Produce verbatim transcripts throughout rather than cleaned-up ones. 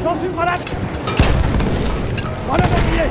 Lance une grenade. Grenade appuyée.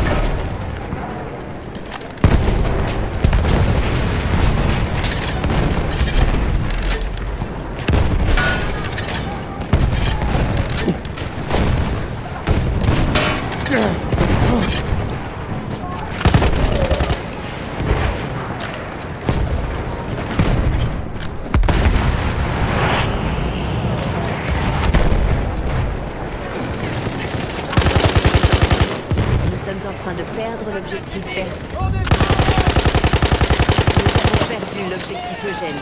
De perdre l'objectif vert. Nous avons perdu l'objectif Eugène.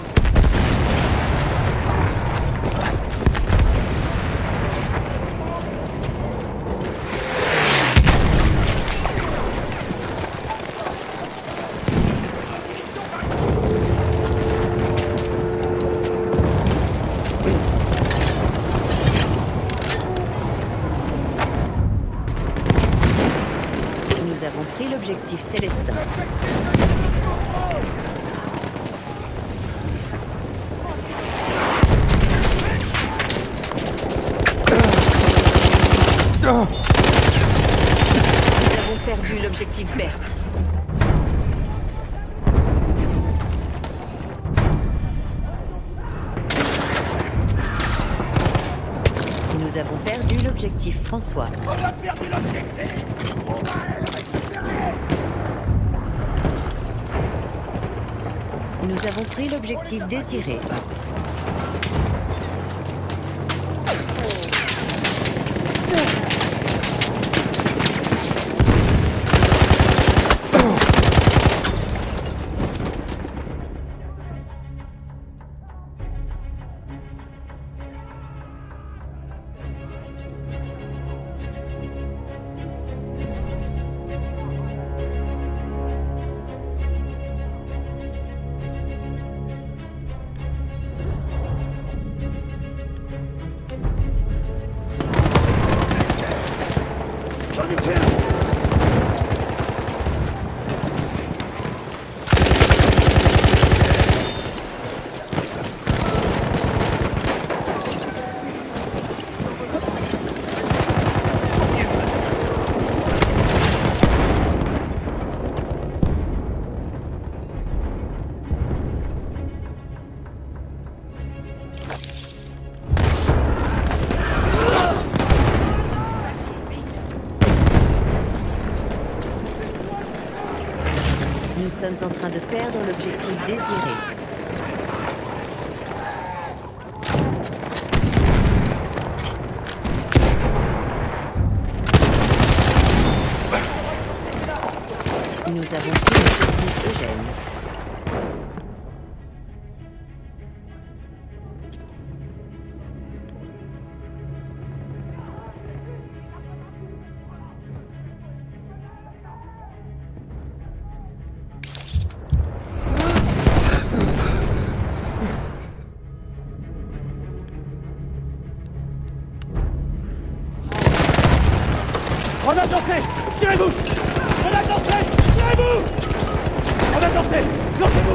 Nous avons pris l'objectif Célestin. Nous avons perdu l'objectif Berthe. Nous avons perdu l'objectif François. On a perdu l'objectif. On va le récupérer. Nous avons pris l'objectif Désiré. J'en ai tué un. Nous sommes en train de perdre l'objectif Désiré. Nous avons pris l'objectif Eugène. Grenade lancée. Tirez-vous. Grenade lancée. Tirez-vous. Grenade lancée. Lancez-vous.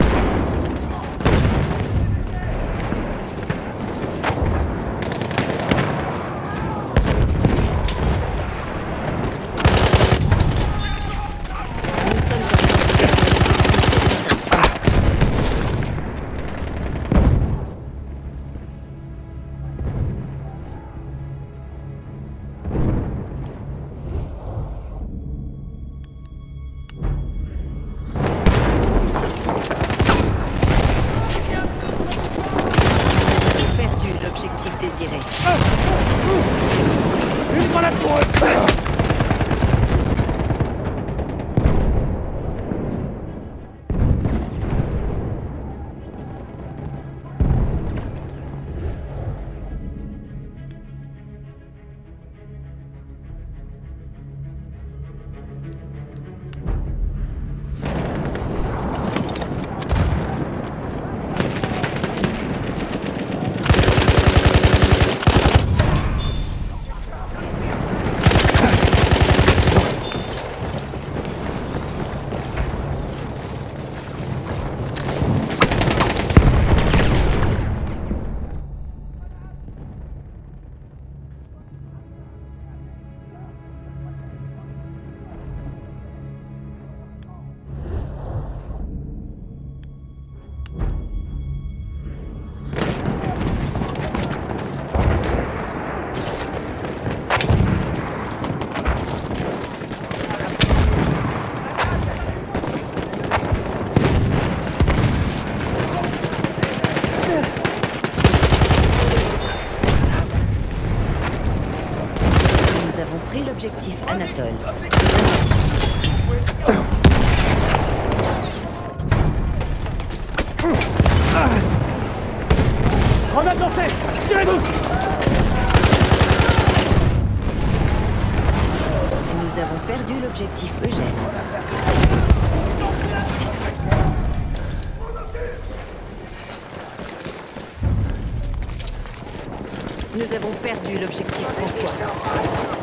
Désiré. Une grenade pour eux. pris l'objectif Anatole. Grenade lancée! Tirez-vous! Nous avons perdu l'objectif Eugène. Nous avons perdu l'objectif François.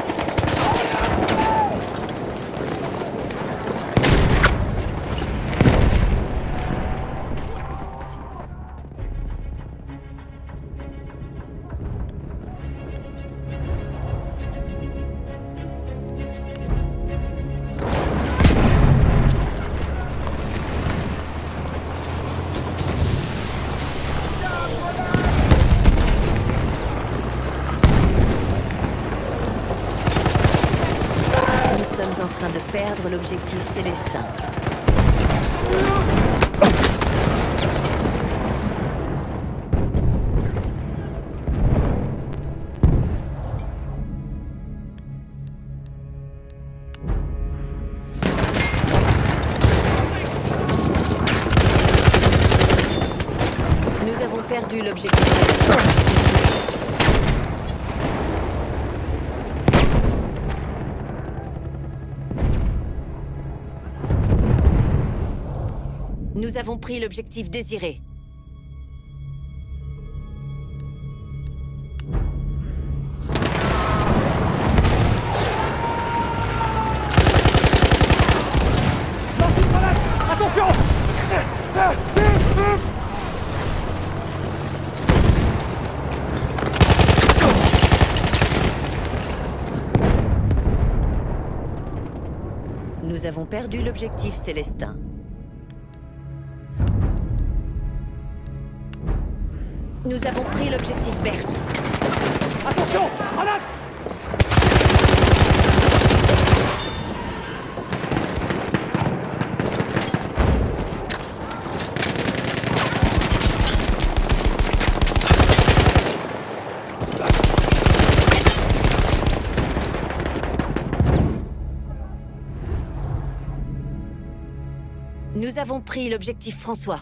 En train de perdre l'objectif Célestin. Nous avons perdu l'objectif Célestin. Nous avons pris l'objectif désiré. Lance une grenade! Attention! Nous avons perdu l'objectif Célestin. Nous avons pris l'objectif Berthe. Attention! Grenade! Nous avons pris l'objectif François.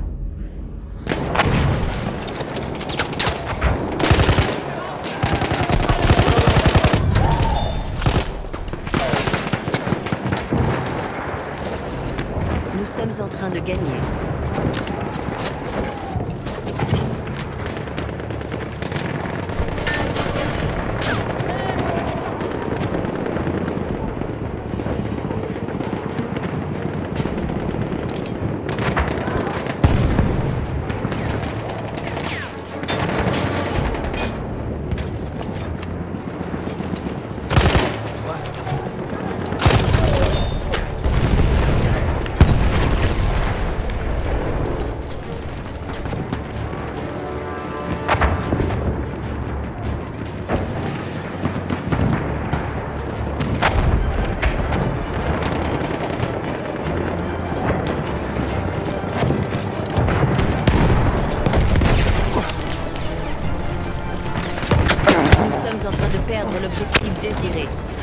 Nous sommes en train de gagner. En train de perdre l'objectif désiré.